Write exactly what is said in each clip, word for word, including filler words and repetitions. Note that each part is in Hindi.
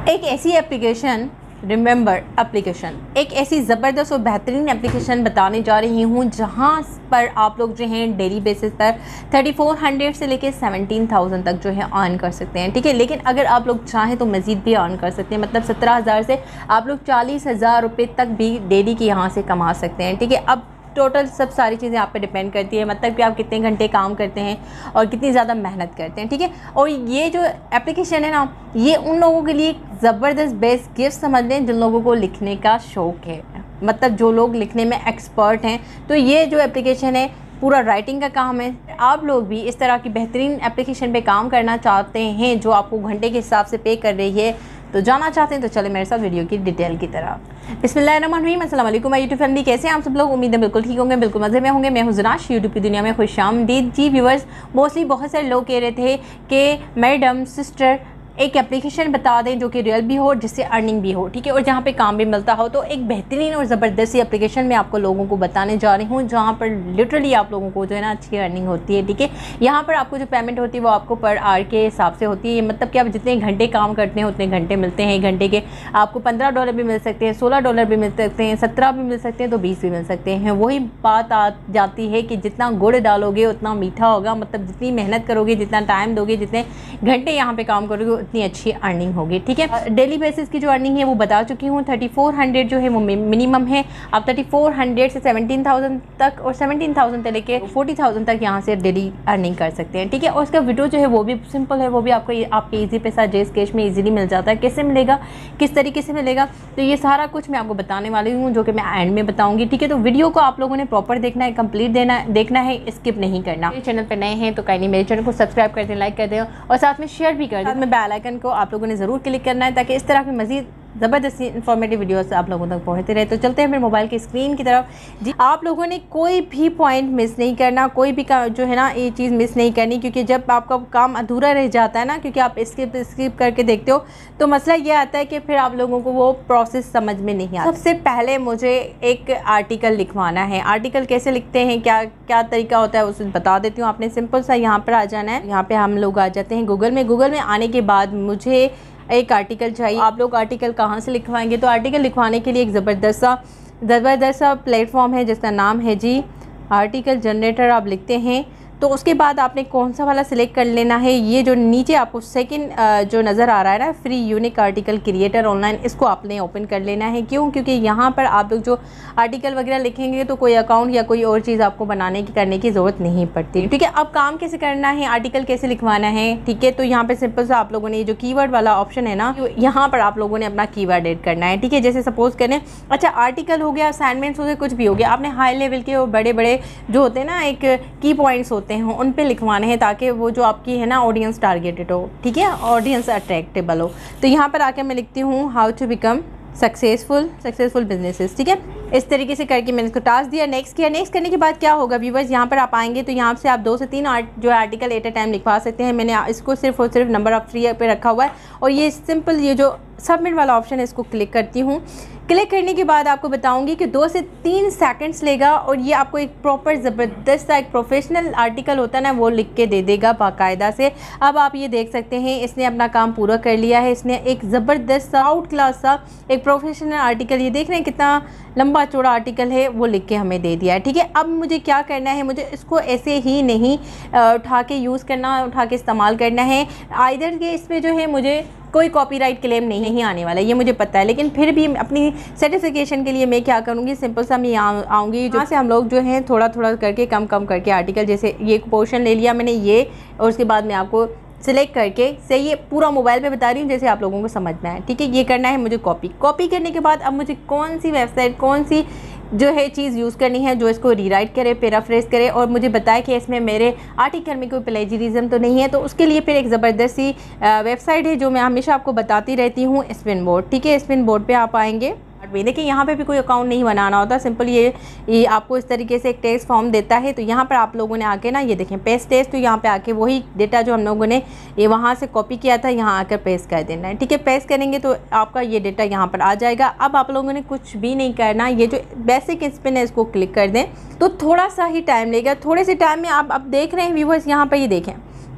एक ऐसी एप्लीकेशन, रिमेंबर एप्लीकेशन, एक ऐसी ज़बरदस्त और बेहतरीन एप्लीकेशन बताने जा रही हूँ जहाँ पर आप लोग जो हैं डेली बेसिस पर थर्टी फोर हंड्रेड से लेके सेवनटीन थाउजेंड तक जो है अर्न कर सकते हैं। ठीक है, लेकिन अगर आप लोग चाहें तो मज़ीद भी अर्न कर सकते हैं, मतलब सत्रह हज़ार से आप लोग चालीस हज़ार रुपये तक भी डेली की यहाँ से कमा सकते हैं। ठीक है, अब टोटल सब सारी चीज़ें आप पे डिपेंड करती है, मतलब कि आप कितने घंटे काम करते हैं और कितनी ज़्यादा मेहनत करते हैं। ठीक है, और ये जो एप्लीकेशन है ना, ये उन लोगों के लिए एक ज़बरदस्त बेस्ट गिफ्ट समझ लें जिन लोगों को लिखने का शौक़ है, मतलब जो लोग लिखने में एक्सपर्ट हैं। तो ये जो एप्लीकेशन है पूरा राइटिंग का काम है। आप लोग भी इस तरह की बेहतरीन एप्लीकेशन पे काम करना चाहते हैं जो आपको घंटे के हिसाब से पे कर रही है, तो जाना चाहते हैं तो चले मेरे साथ वीडियो की डिटेल की तरफ। बिस्मिल्लाहिर्रहमानिर्रहीम, अस्सलाम वालेकुम यूट्यूब फैमिली, कैसे हैं आप सब लोग? उम्मीद है बिल्कुल ठीक होंगे, बिल्कुल मज़े में होंगे। मैं हूं ज़नाश, यूट्यूब की दुनिया में खुशामदीद। जी व्यूअर्स, मोस्टली बहुत सारे लोग कह रहे थे कि मैडम सिस्टर एक एप्लीकेशन बता दें जो कि रियल भी हो, जिससे अर्निंग भी हो। ठीक है, और जहाँ पे काम भी मिलता हो। तो एक बेहतरीन और ज़बरदस्त एप्लीकेशन मैं आपको लोगों को बताने जा रही हूँ जहाँ पर लिटरली आप लोगों को जो है ना अच्छी अर्निंग होती है। ठीक है, यहाँ पर आपको जो पेमेंट होती है वो आपको पर आवर के हिसाब से होती है, मतलब कि आप जितने घंटे काम करते हैं उतने घंटे मिलते हैं। घंटे के आपको पंद्रह डॉलर भी मिल सकते हैं, सोलह डॉलर भी मिल सकते हैं, सत्रह भी मिल सकते हैं, तो बीस भी मिल सकते हैं। वही बात आ जाती है कि जितना गुड़ डालोगे उतना मीठा होगा, मतलब जितनी मेहनत करोगे, जितना टाइम दोगे, जितने घंटे यहाँ पर काम करोगे उतनी अच्छी अर्निंग होगी। ठीक है, डेली बेसिस की जो अर्निंग है वो बता चुकी हूँ। थर्टी फोर हंड्रेड जो है वो मिनिमम है। आप थर्टी फोर हंड्रेड से सेवनटीन थाउजेंड तक और सेवनटीन थाउजेंड से लेके फोर्टी थाउजेंड तक यहाँ से डेली अर्निंग कर सकते हैं। ठीक है, और उसका वीडियो जो है वो भी सिंपल है, वो भी आपको आपके इजी पैसा जेस कैश में इजीली मिल जाता है। कैसे मिलेगा, किस तरीके से मिलेगा, तो ये सारा कुछ मैं आपको बताने वाली हूँ, जो कि मैं एंड में बताऊँगी। ठीक है, तो वीडियो को आप लोगों ने प्रॉपर देखना है, कंप्लीट देना देखना है, स्किप नहीं करना। मेरे चैनल पर नए हैं तो काइंडली मेरे चैनल को सब्सक्राइब कर दें, लाइक कर दें और साथ में शेयर भी कर दें। में बेल आइकन को आप लोगों ने ज़रूर क्लिक करना है ताकि इस तरह की मज़ीद ज़बरदस्त इंफॉर्मेटिव वीडियोस आप लोगों तक पहुंचते रहे। तो चलते हैं मेरे मोबाइल की स्क्रीन की तरफ। जी, आप लोगों ने कोई भी पॉइंट मिस नहीं करना, कोई भी जो है ना ये चीज़ मिस नहीं करनी, क्योंकि जब आपका काम अधूरा रह जाता है ना, क्योंकि आप स्किप स्किप करके देखते हो, तो मसला ये आता है कि फिर आप लोगों को वो प्रोसेस समझ में नहीं आता। सबसे पहले मुझे एक आर्टिकल लिखवाना है। आर्टिकल कैसे लिखते हैं, क्या क्या तरीका होता है उसे बता देती हूँ। आपने सिंपल सा यहाँ पर आ जाना है। यहाँ पर हम लोग आ जाते हैं गूगल में। गूगल में आने के बाद मुझे एक आर्टिकल चाहिए। आप लोग आर्टिकल कहाँ से लिखवाएंगे, तो आर्टिकल लिखवाने के लिए एक ज़बरदस्त सा ज़बरदस्त सा प्लेटफॉर्म है जिसका नाम है जी आर्टिकल जनरेटर। आप लिखते हैं तो उसके बाद आपने कौन सा वाला सिलेक्ट कर लेना है। ये जो नीचे आपको सेकंड जो नज़र आ रहा है ना, free unique article creator online, इसको आपने ओपन कर लेना है। क्यों? क्योंकि यहाँ पर आप लोग जो आर्टिकल वगैरह लिखेंगे तो कोई अकाउंट या कोई और चीज़ आपको बनाने की करने की ज़रूरत नहीं पड़ती। ठीक है, अब काम कैसे करना है, आर्टिकल कैसे लिखवाना है। ठीक है, तो यहाँ पर सिंपल सा आप लोगों ने जो कीवर्ड वाला ऑप्शन है ना, यहाँ पर आप लोगों ने अपना कीवर्ड ऐड करना है। ठीक है, जैसे सपोज करें, अच्छा आर्टिकल हो गया, असाइनमेंट्स हो गए, कुछ भी हो गया, आपने हाई लेवल के और बड़े बड़े जो होते हैं ना एक की पॉइंट्स होते हैं उन पे लिखवाने हैं, ताकि वो जो आपकी है ना ऑडियंस टारगेटेड हो। ठीक है, ऑडियंस अट्रैक्टेबल हो। तो यहाँ पर आके मैं लिखती हूँ how to become successful successful businesses. ठीक है, इस तरीके से करके मैंने इसको टास्क दिया, नेक्स्ट किया। नेक्स्ट करने के बाद क्या होगा व्यूअर्स, यहाँ पर आप आएंगे तो यहाँ से आप दो से तीन आर्ट जो आर्टिकल एट अ टाइम लिखवा सकते हैं। मैंने इसको सिर्फ और सिर्फ नंबर ऑफ थ्री पे रखा हुआ है। और ये सिंपल ये जो सबमिट वाला ऑप्शन है इसको क्लिक करती हूँ। क्लिक करने के बाद आपको बताऊंगी कि दो से तीन सेकंड्स लेगा और ये आपको एक प्रॉपर ज़बरदस्त सा एक प्रोफेशनल आर्टिकल होता है ना, वो लिख के दे देगा बाकायदा से। अब आप ये देख सकते हैं इसने अपना काम पूरा कर लिया है। इसने एक ज़बरदस्त सा आउट क्लास सा एक प्रोफेशनल आर्टिकल, ये देख रहे हैं कितना लंबा चौड़ा आर्टिकल है, वो लिख के हमें दे दिया है। ठीक है, अब मुझे क्या करना है, मुझे इसको ऐसे ही नहीं उठा के यूज़ करना, उठा के इस्तेमाल करना है। आइदर के इसमें जो है मुझे कोई कॉपीराइट क्लेम नहीं नहीं आने वाला, ये मुझे पता है, लेकिन फिर भी अपनी सर्टिफिकेशन के लिए मैं क्या करूँगी, सिंपल सा मैं यहाँ आऊँगी। जहाँ से हम लोग जो हैं थोड़ा थोड़ा करके कम कम करके आर्टिकल, जैसे ये पोर्शन ले लिया मैंने ये, और उसके बाद मैं आपको सिलेक्ट करके से ये पूरा मोबाइल पे बता रही हूँ जैसे आप लोगों को समझ में आए। ठीक है, ये करना है मुझे कॉपी। कॉपी करने के बाद अब मुझे कौन सी वेबसाइट, कौन सी जो है चीज़ यूज़ करनी है जो इसको रीराइट करे, पैराफ्रेज करे और मुझे बताए कि इसमें मेरे आर्टिकल में कोई प्लेजरिज्म तो नहीं है। तो उसके लिए फिर एक ज़बरदस्त सी वेबसाइट है जो मैं हमेशा आपको बताती रहती हूँ, स्पिन बोर्ड। ठीक है, स्पिन बोर्ड पे आप आएंगे। देखिए यहाँ पे भी कोई अकाउंट नहीं बनाना होता, सिंपल ये ये आपको इस तरीके से एक टेस्ट फॉर्म देता है। तो यहाँ पर आप लोगों ने आके ना ये देखें पेस्ट टेस्ट, तो यहाँ पे आके वही डेटा जो हम लोगों ने ये वहाँ से कॉपी किया था यहाँ आकर पेस्ट कर देना है। ठीक है, पेस्ट करेंगे तो आपका ये डेटा यहाँ पर आ जाएगा। अब आप लोगों ने कुछ भी नहीं करना, ये जो बेसिक स्पिन है इसको क्लिक कर दें तो थोड़ा सा ही टाइम लेगा। थोड़े से टाइम में आप अब देख रहे हैं व्यूअर्स, यहाँ पर ये देखें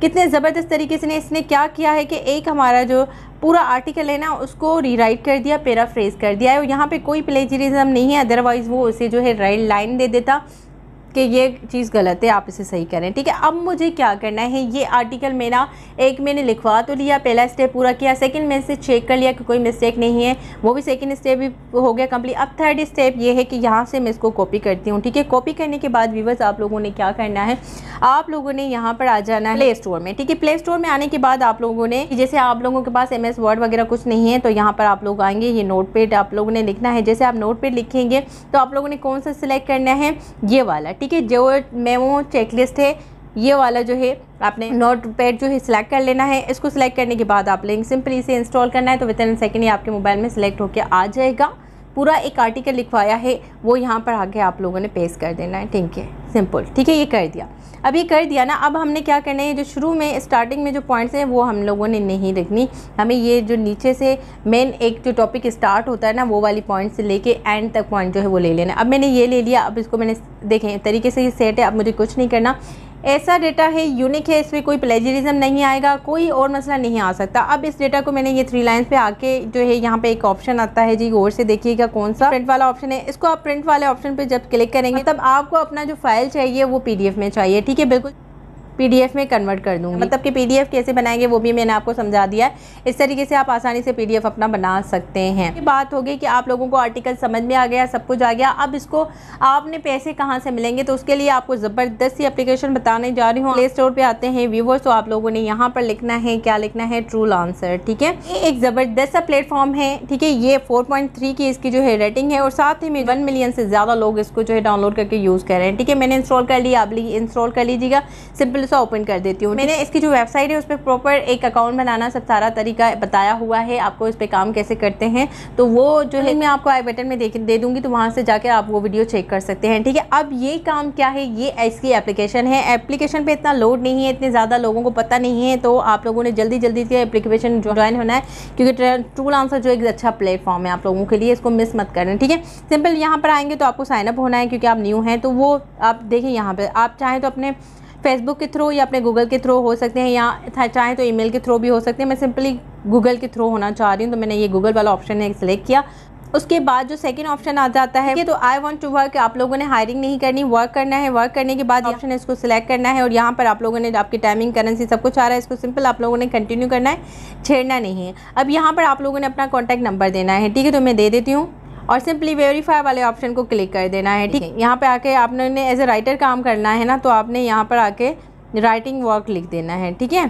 कितने ज़बरदस्त तरीके से इसने क्या किया है कि एक हमारा जो पूरा आर्टिकल है ना उसको रीराइट कर दिया, पैराफ्रेज कर दिया है, और यहाँ पे कोई प्लेजरिज्म नहीं है, अदरवाइज़ वो उसे जो है राइट लाइन दे देता कि ये चीज़ गलत है, आप इसे सही करें। ठीक है, अब मुझे क्या करना है, ये आर्टिकल मेरा एक मैंने लिखवा तो लिया, पहला स्टेप पूरा किया, सेकंड में से चेक कर लिया कि कोई मिस्टेक नहीं है, वो भी सेकंड स्टेप भी हो गया कंप्लीट। अब थर्ड स्टेप ये है कि यहाँ से मैं इसको कॉपी करती हूँ। ठीक है, कॉपी करने के बाद व्यूअर्स आप लोगों ने क्या करना है, आप लोगों ने यहाँ पर आ जाना है प्ले स्टोर में। ठीक है, प्ले स्टोर में आने के बाद आप लोगों ने, जैसे आप लोगों के पास एम एस वर्ड वगैरह कुछ नहीं है तो यहाँ पर आप लोग आएंगे, ये नोट पैड आप लोगों ने लिखना है। जैसे आप नोट पैड लिखेंगे तो आप लोगों ने कौन सा सिलेक्ट करना है, ये वाला। ठीक है, जो मेमो चेकलिस्ट है ये वाला जो है आपने नोट पैड जो है सिलेक्ट कर लेना है। इसको सिलेक्ट करने के बाद आप लिंक सिंपली इसे इंस्टॉल करना है, तो विद इन सेकंड ये आपके मोबाइल में सिलेक्ट होकर आ जाएगा। पूरा एक आर्टिकल लिखवाया है वो यहाँ पर आके आप लोगों ने पेस्ट कर देना है। ठीक है, सिंपल। ठीक है, ये कर दिया। अब ये कर दिया ना, अब हमने क्या करना है, जो शुरू में स्टार्टिंग में जो पॉइंट्स हैं वो हम लोगों ने नहीं लिखनी, हमें ये जो नीचे से मेन एक जो टॉपिक स्टार्ट होता है ना वो वाली पॉइंट से लेके एंड तक पॉइंट जो है वो ले लेना। अब मैंने ये ले लिया, अब इसको मैंने देखें तरीके से ये सेट है, अब मुझे कुछ नहीं करना। ऐसा डेटा है, यूनिक है, इसमें कोई प्लेजरिज्म नहीं आएगा, कोई और मसला नहीं आ सकता। अब इस डेटा को मैंने ये थ्री लाइन्स पे आके जो है यहाँ पे एक ऑप्शन आता है जी, गौर से देखिएगा कौन सा, प्रिंट वाला ऑप्शन है। इसको आप प्रिंट वाले ऑप्शन पे जब क्लिक करेंगे तब आपको अपना जो फाइल चाहिए वो पीडीएफ में चाहिए। ठीक है, बिल्कुल पीडीएफ में कन्वर्ट कर दूंगी, मतलब कि पीडीएफ कैसे बनाएंगे वो भी मैंने आपको समझा दिया है। इस तरीके से आप आसानी से पीडीएफ अपना बना सकते हैं। ये बात हो गई कि आप लोगों को आर्टिकल समझ में आ गया, सब कुछ आ गया। अब इसको आपने पैसे कहाँ से मिलेंगे, तो उसके लिए आपको ज़बरदस्त सी एप्लीकेशन बताने जा रही हूँ। प्ले स्टोर पे आते हैं व्यूवर्स, तो आप लोगों ने यहाँ पर लिखना है, क्या लिखना है, ट्रू आंसर। ठीक है, ये एक ज़बरदस्त सा प्लेटफॉर्म है। ठीक है, ये फोर पॉइंट थ्री की इसकी जो है रेटिंग है, और साथ ही में वन मिलियन से ज़्यादा लोग इसको जो है डाउनलोड करके यूज़ कर रहे हैं। ठीक है, मैंने इंस्टॉल कर लिया, आप इंस्टॉल कर लीजिएगा। सिंपल सा ओपन कर देती हूँ। मैंने इसकी जो वेबसाइट है उस पर प्रॉपर एक अकाउंट बनाना सब सारा तरीका बताया हुआ है, आपको इस पे काम कैसे करते हैं, तो वो जो है मैं आपको आई बटन में देख दे दूंगी, तो वहाँ से जाकर आप वो वीडियो चेक कर सकते हैं। ठीक है, अब ये काम क्या है, ये इसकी एप्लीकेशन है। एप्लीकेशन पे इतना लोड नहीं है, इतने ज़्यादा लोगों को पता नहीं है, तो आप लोगों ने जल्दी जल्दी से एप्लीकेशन ज्वाइन होना है, क्योंकि ट्रू आंसर जो एक अच्छा प्लेटफॉर्म है आप लोगों के लिए, इसको मिस मत करें। ठीक है, सिंपल यहाँ पर आएंगे तो आपको साइनअप होना है, क्योंकि आप न्यू हैं। तो वो आप देखें यहाँ पर, आप चाहें तो अपने फेसबुक के थ्रू या अपने गूगल के थ्रू हो सकते हैं, या चाहें तो ईमेल के थ्रू भी हो सकते हैं। मैं सिंपली गूगल के थ्रू होना चाह रही हूँ, तो मैंने ये गूगल वाला ऑप्शन है सिलेक्ट किया। उसके बाद जो सेकंड ऑप्शन आ जाता है, तो आई वांट टू वर्क, आप लोगों ने हायरिंग नहीं करनी, वर्क करना है। वर्क करने के बाद ऑप्शन है इसको सिलेक्ट करना है, और यहाँ पर आप लोगों ने आपकी टाइमिंग, करेंसी सब कुछ आ रहा है, इसको सिंपल आप लोगों ने कंटिन्यू करना है, छेड़ना नहीं है। अब यहाँ पर आप लोगों ने अपना कॉन्टैक्ट नंबर देना है। ठीक है, तो मैं दे देती हूँ, और सिंपली वेरीफाई वाले ऑप्शन को क्लिक कर देना है। ठीक है, यहाँ पे आके आपने एज ए राइटर काम करना है ना, तो आपने यहाँ पर आके राइटिंग वर्क लिख देना है। ठीक है,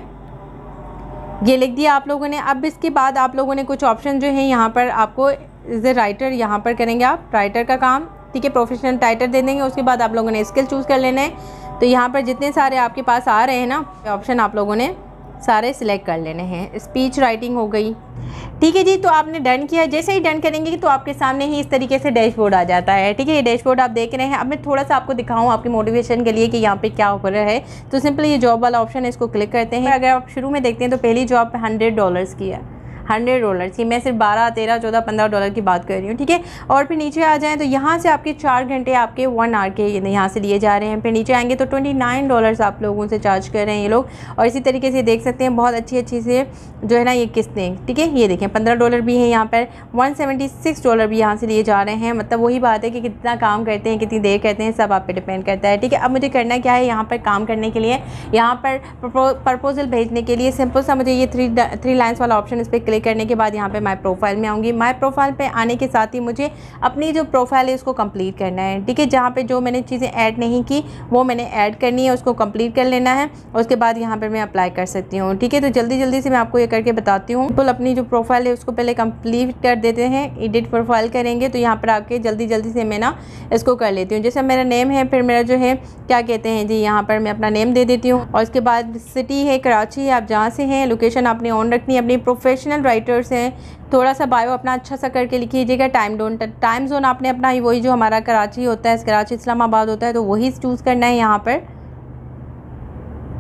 ये लिख दिया आप लोगों ने। अब इसके बाद आप लोगों ने कुछ ऑप्शन जो है यहाँ पर आपको एज ए राइटर यहाँ पर करेंगे आप राइटर का काम। ठीक है, प्रोफेशनल टाइटल दे देंगे। उसके बाद आप लोगों ने स्किल चूज़ कर लेना है। तो यहाँ पर जितने सारे आपके पास आ रहे हैं ना ऑप्शन, आप लोगों ने सारे सिलेक्ट कर लेने हैं। स्पीच राइटिंग हो गई। ठीक है जी, तो आपने डन किया। जैसे ही डन करेंगे तो आपके सामने ही इस तरीके से डैशबोर्ड आ जाता है। ठीक है, ये डैशबोर्ड आप देख रहे हैं। अब मैं थोड़ा सा आपको दिखाऊं आपकी मोटिवेशन के लिए कि यहाँ पे क्या हो रहा है। तो सिंपली ये जॉब वाला ऑप्शन है, इसको क्लिक करते हैं। अगर आप शुरू में देखते हैं तो पहली जॉब पे हंड्रेड डॉलर्स की है, हंड्रेड डॉलर की। मैं सिर्फ बारह तेरह चौदह पंद्रह डॉलर की बात कर रही हूँ। ठीक है, और फिर नीचे आ जाएँ तो यहाँ से आपके चार घंटे आपके वन आवर के यहाँ से लिए जा रहे हैं। फिर नीचे आएंगे तो ट्वेंटी नाइन डॉलर्स आप लोगों से चार्ज कर रहे हैं ये लोग। और इसी तरीके से देख सकते हैं बहुत अच्छी अच्छी से जो है ना ये किस्तें। ठीक है, ये देखें पंद्रह डॉलर भी है यहाँ पर, वन सेवेंटी सिक्स डॉलर भी यहाँ से लिए जा रहे हैं। मतलब वही बात है कि कितना काम करते हैं, कितनी देर करते हैं, सब आप पे डिपेंड करता है। ठीक है, अब मुझे करना क्या है, यहाँ पर काम करने के लिए, यहाँ पर प्रपोजल भेजने के लिए सिंपल सा मुझे ये थ्री थ्री लाइन्स वाला ऑप्शन इस पर क्लिक करने के बाद यहाँ पे माय प्रोफाइल में आऊँगी। माय प्रोफाइल पे आने के साथ ही मुझे अपनी जो प्रोफाइल है उसको कंप्लीट करना है। ठीक है, जहाँ पे जो मैंने चीज़ें ऐड नहीं की वो मैंने ऐड करनी है, उसको कंप्लीट कर लेना है। उसके बाद यहाँ पर मैं अप्लाई कर सकती हूँ। ठीक है, तो जल्दी जल्दी से मैं आपको ये करके बताती हूँ। बिल्कुल अपनी जो प्रोफाइल है उसको पहले कंप्लीट कर देते हैं। एडिट प्रोफाइल करेंगे तो यहाँ पर आके जल्दी जल्दी से मैं ना इसको कर लेती हूँ। जैसे मेरा नेम है, फिर मेरा जो है क्या कहते हैं जी, यहाँ पर मैं अपना नेम दे देती हूँ। और उसके बाद सिटी है कराची, आप जहाँ से हैं, लोकेशन आपने ऑन रखनी है। अपनी प्रोफेशनल राइटर्स हैं, थोड़ा सा बायो अपना अच्छा सा करके लिखिएगा। टाइम जोन टाइम जोन आपने अपना वही जो हमारा कराची होता है, कराची इस्लामाबाद होता है, तो वही चूज़ करना है यहाँ पर।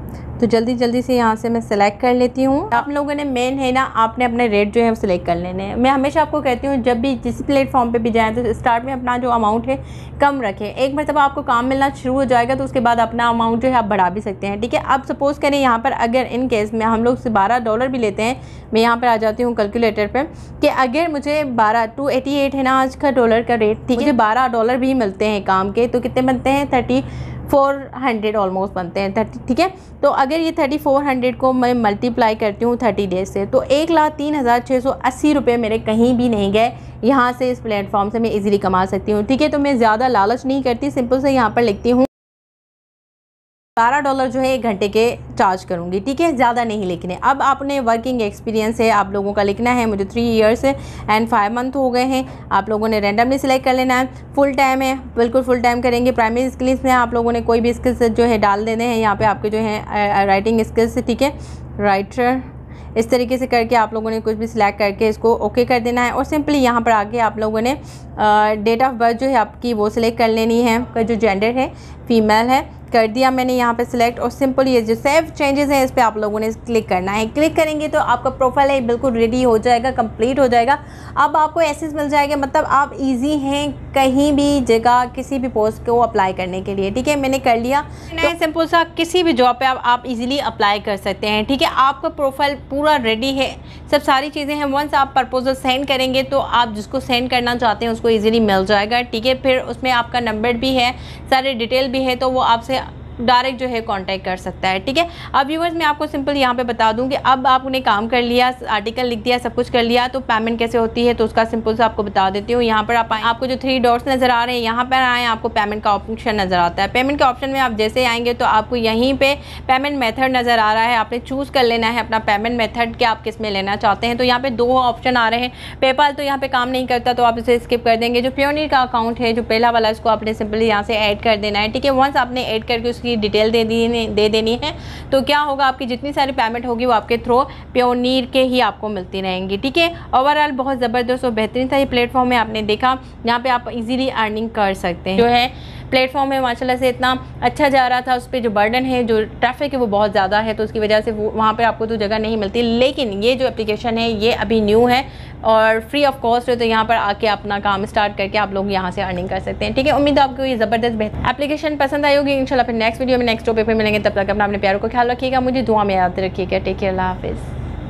तो जल्दी जल्दी से यहाँ से मैं सिलेक्ट कर लेती हूँ। आप लोगों ने मेन है ना, आपने अपने रेट जो है वो सिलेक्ट कर लेने हैं। मैं हमेशा आपको कहती हूँ जब भी जिस प्लेटफॉर्म पे भी जाएँ तो स्टार्ट में अपना जो अमाउंट है कम रखें। एक मरतबा आपको काम मिलना शुरू हो जाएगा तो उसके बाद अपना अमाउंट जो है आप बढ़ा भी सकते हैं, ठीक है। अब सपोज़ करें यहाँ पर अगर इन केस में हम लोग से बारह डॉलर भी लेते हैं, मैं यहाँ पर आ जाती हूँ कैलकुलेटर पर कि अगर मुझे बारह टू एटी एट है ना आज का डॉलर का रेट, ठीक है, मुझे बारह डॉलर भी मिलते हैं काम के, तो कितने बनते हैं थर्टी फोर हंड्रेड ऑलमोस्ट बनते हैं थर्टी, ठीक है। तो अगर ये थर्टी फोर हंड्रेड को मैं मल्टीप्लाई करती हूँ थर्टी डेज से, तो एक लाख तीन हज़ार छः सौ अस्सी रुपये मेरे कहीं भी नहीं गए। यहाँ से इस प्लेटफॉर्म से मैं इजीली कमा सकती हूँ, ठीक है। तो मैं ज़्यादा लालच नहीं करती, सिंपल से यहाँ पर लिखती हूँ बारह डॉलर जो है एक घंटे के चार्ज करूँगी, ठीक है, ज़्यादा नहीं लिखने। अब आपने वर्किंग एक्सपीरियंस है आप लोगों का लिखना है, मुझे three years and five month हो गए हैं। आप लोगों ने रैंडमली सिलेक्ट कर लेना है। फुल टाइम है, बिल्कुल फुल टाइम करेंगे। प्राइमरी स्किल्स में आप लोगों ने कोई भी स्किल्स जो है डाल देने हैं यहाँ पे आपके जो है राइटिंग स्किल्स, ठीक है, राइटर, इस तरीके से करके आप लोगों ने कुछ भी सिलेक्ट करके इसको ओके कर देना है। और सिंपली यहाँ पर आके आप लोगों ने डेट ऑफ बर्थ जो है आपकी वो सिलेक्ट कर लेनी है, का जो जेंडर है फीमेल है, कर दिया मैंने यहाँ पे सिलेक्ट। और सिंपल ये जो सेव चेंजेस हैं इस पर आप लोगों ने क्लिक करना है। क्लिक करेंगे तो आपका प्रोफाइल है बिल्कुल रेडी हो जाएगा, कंप्लीट हो जाएगा। अब आपको एसेस मिल जाएगा, मतलब आप इजी हैं कहीं भी जगह किसी भी पोस्ट को अप्लाई करने के लिए, ठीक है। मैंने कर लिया, तो सिंपल सा किसी भी जॉब पे आप, आप इजीली अप्लाई कर सकते हैं, ठीक है। आपका प्रोफाइल पूरा रेडी है, सब सारी चीज़ें हैं। वंस आप प्रपोजल सेंड करेंगे तो आप जिसको सेंड करना चाहते हैं उसको ईजिली मिल जाएगा, ठीक है। फिर उसमें आपका नंबर भी है, सारे डिटेल भी है, तो वो आपसे डायरेक्ट जो है कांटेक्ट कर सकता है, ठीक है। अब व्यूअर्स मैं आपको सिंपल यहाँ पे बता दूँ कि अब आपने काम कर लिया, आर्टिकल लिख दिया, सब कुछ कर लिया, तो पेमेंट कैसे होती है तो उसका सिंपल से आपको बता देती हूँ। यहाँ पर आप आपको जो थ्री डॉट्स नज़र आ रहे हैं यहाँ पर आए, आपको पेमेंट का ऑप्शन नज़र आता है। पेमेंट के ऑप्शन में आप जैसे आएंगे तो आपको यहीं पर पेमेंट मेथड नज़र आ रहा है। आपने चूज़ कर लेना है अपना पेमेंट मेथड कि आप किस में लेना चाहते हैं। तो यहाँ पर दो ऑप्शन आ रहे हैं। पेपाल तो यहाँ पर काम नहीं करता तो आप इसे स्किप कर देंगे। जो प्योनियर का अकाउंट है जो पहला वाला, इसको आपने सिंपली यहाँ से ऐड कर देना है, ठीक है। वंस आपने ऐड करके उसकी डिटेल दे दी दे देनी है तो क्या होगा, आपकी जितनी सारी पेमेंट होगी वो आपके थ्रू प्योनियर के ही आपको मिलती रहेंगी, ठीक है। ओवरऑल बहुत ज़बरदस्त और बेहतरीन सा ये प्लेटफॉर्म है। आपने देखा यहाँ पे आप इजीली अर्निंग कर सकते हैं। जो है प्लेटफॉर्म है माशाल्लाह से इतना अच्छा जा रहा था, उस पर जो बर्डन है, जो ट्रैफिक है वो बहुत ज़्यादा है, तो उसकी वजह से वो वहाँ पे आपको तो जगह नहीं मिलती। लेकिन ये जो एप्लीकेशन है ये अभी न्यू है और फ्री ऑफ कॉस्ट है, तो यहाँ पर आके अपना काम स्टार्ट करके आप लोग यहाँ से अर्निंग कर सकते हैं, ठीक है। उम्मीद है आपको ये ज़बरदस्त बेहतर एप्लीकेशन पसंद आई होगी। इंशाल्लाह फिर नेक्स्ट वीडियो में नेक्स्ट टॉपिक पे मिलेंगे। तब तक अपना अपने प्यारों को ख्याल रखिएगा, मुझे दुआ में याद रखिएगा। टेक केयर, अल्लाह हाफिज़।